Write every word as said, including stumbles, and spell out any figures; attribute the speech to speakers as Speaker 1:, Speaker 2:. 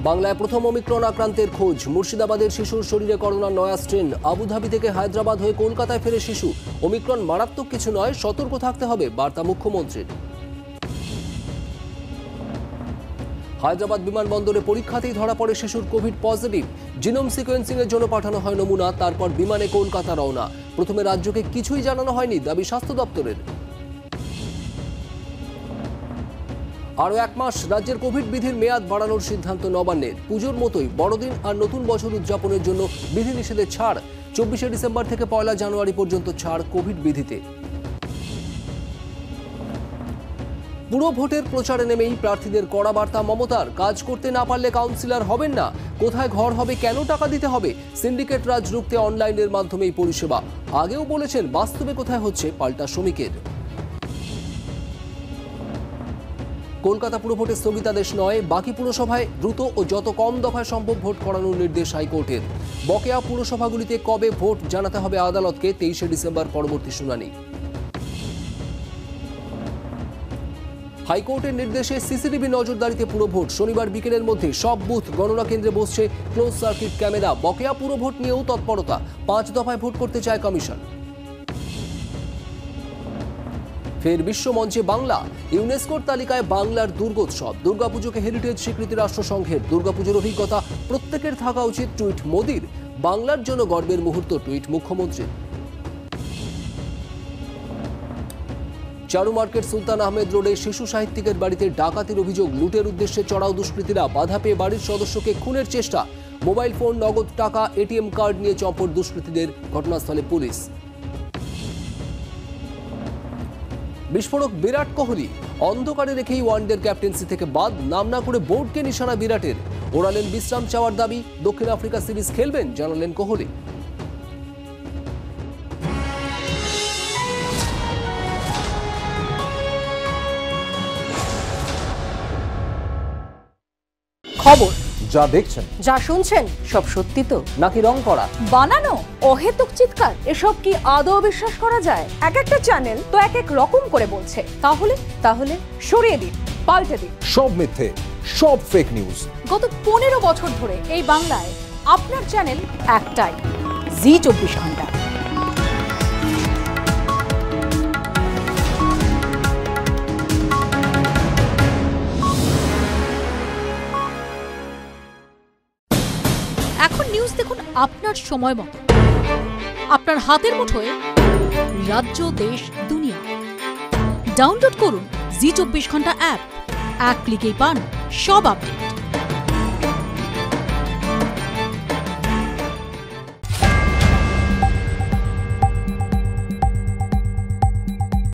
Speaker 1: বাংলায় প্রথম ওমিক্রন আক্রান্তের খোঁজ। মুর্শিদাবাদের শিশুর শরীরে করোনার নয়া স্ট্রেন। আবুধাবি থেকে হায়দ্রাবাদ হয়ে কলকাতায় ফেরে শিশু। ওমিক্রন মারাত্মক কিছু নয়, সতর্ক থাকতে হবে, বার্তা মুখ্যমন্ত্রীর। হায়দ্রাবাদ বিমানবন্দরে পরীক্ষাতেই ধরা পড়ে শিশুর কোভিড পজিটিভ। জিনোম সিকোয়েন্সিং এর জন্য পাঠানো হয় নমুনা, তারপর বিমানে কলকাতা রওনা। প্রথমে রাজ্যকে কিছুই জানানো হয়নি, দাবি স্বাস্থ্য দপ্তরের। আরও এক মাস রাজ্যের কোভিড বিধির মেয়াদ বাড়ানোর সিদ্ধান্ত নবান্নের। পুজোর মতোই বড়দিন আর নতুন বছর উদযাপনের জন্য বিধিনিষেধের ছাড়। চব্বিশে ডিসেম্বর থেকে পয়লা জানুয়ারি পর্যন্ত ছাড় কোভিড বিধিতে। পুরো ভোটের প্রচারে নেমেই প্রার্থীদের কড়া বার্তা মমতার। কাজ করতে না পারলে কাউন্সিলর হবেন না। কোথায় ঘর হবে, কেন টাকা দিতে হবে, সিন্ডিকেট রাজ রুখতে অনলাইনের মাধ্যমেই পরিষেবা। আগেও বলেছেন, বাস্তবে কোথায় হচ্ছে পাল্টা শ্রমিকের। কলকাতা পুরভোটের স্থগিতাদেশ নয়, বাকি পুরসভায় দ্রুত ও যত কম দফায় সম্ভব ভোট করানোর নির্দেশ হাইকোর্টের। বকেয়া পুরসভাগুলিতে কবে ভোট জানাতে হবে আদালতকে। তেইশে ডিসেম্বর পরবর্তী শুনানি। হাইকোর্টের নির্দেশে সিসিটিভি নজরদারিতে পুরভোট। শনিবার বিকেলের মধ্যে সব বুথ গণনা কেন্দ্রে বসছে ক্লোজ সার্কিট ক্যামেরা। বকেয়া পুরভোট নিয়েও তৎপরতা। পাঁচ দফায় ভোট করতে চায় কমিশন। ফের বিশ্বমঞ্চে বাংলা। ইউনেস্কোর তালিকায় বাংলার দুর্গোৎসব। দুর্গাপুজোকে হেরিটেজ স্বীকৃতি রাষ্ট্রসংঘের। দুর্গাপুজোর অভিজ্ঞতা প্রত্যেকের থাকা উচিত, টুইট মোদির। বাংলার জন্য গর্বের মুহূর্ত, টুইট মুখ্যমন্ত্রী। চারু মার্কেট সুলতান আহমেদ রোডে শিশু সাহিত্যিকের বাড়িতে ডাকাতির অভিযোগ। লুটের উদ্দেশ্যে চড়াও দুষ্কৃতীরা। বাধা পেয়ে বাড়ির সদস্যকে খুনের চেষ্টা। মোবাইল ফোন, নগদ টাকা, এটিএম কার্ড নিয়ে চম্পট দুষ্কৃতীদের। ঘটনাস্থলে পুলিশ। বিস্ফোরক বিরাট কোহলি। অন্ধকারে রেখেই ওয়ানডের ক্যাপ্টেন্সি থেকে বাদ। নাম না করে বোর্ডকে নিশানা বিরাটের। ওড়ালেন বিশ্রাম চাওয়ার দাবি। দক্ষিণ আফ্রিকা সিরিজ খেলবেন, জানালেন কোহলি।
Speaker 2: খবর
Speaker 3: যা দেখছেন,
Speaker 2: যা শুনছেন, সব সত্যি তো
Speaker 1: নাকি রং করা,
Speaker 2: বানানো, অহেতুক চিৎকার, এসব কি আদৌ বিশ্বাস করা যায়? এক একটা চ্যানেল তো এক এক রকম করে বলছে। তাহলে তাহলে সরিয়ে দিন, পাল্টে দিন।
Speaker 3: সব মিথ্যে, সব ফেক নিউজ।
Speaker 2: গত পনেরো বছর ধরে এই বাংলায় আপনার চ্যানেল একটাই, জি চব্বিশ ঘন্টা। এখন নিউজ দেখুন আপনার সময় মতো, আপনার হাতের মুঠোয়। রাজ্য, দেশ, দুনিয়া। ডাউনলোড করুন জি চব্বিশ ঘন্টা অ্যাপ। এক ক্লিকেই পান সব আপডেট।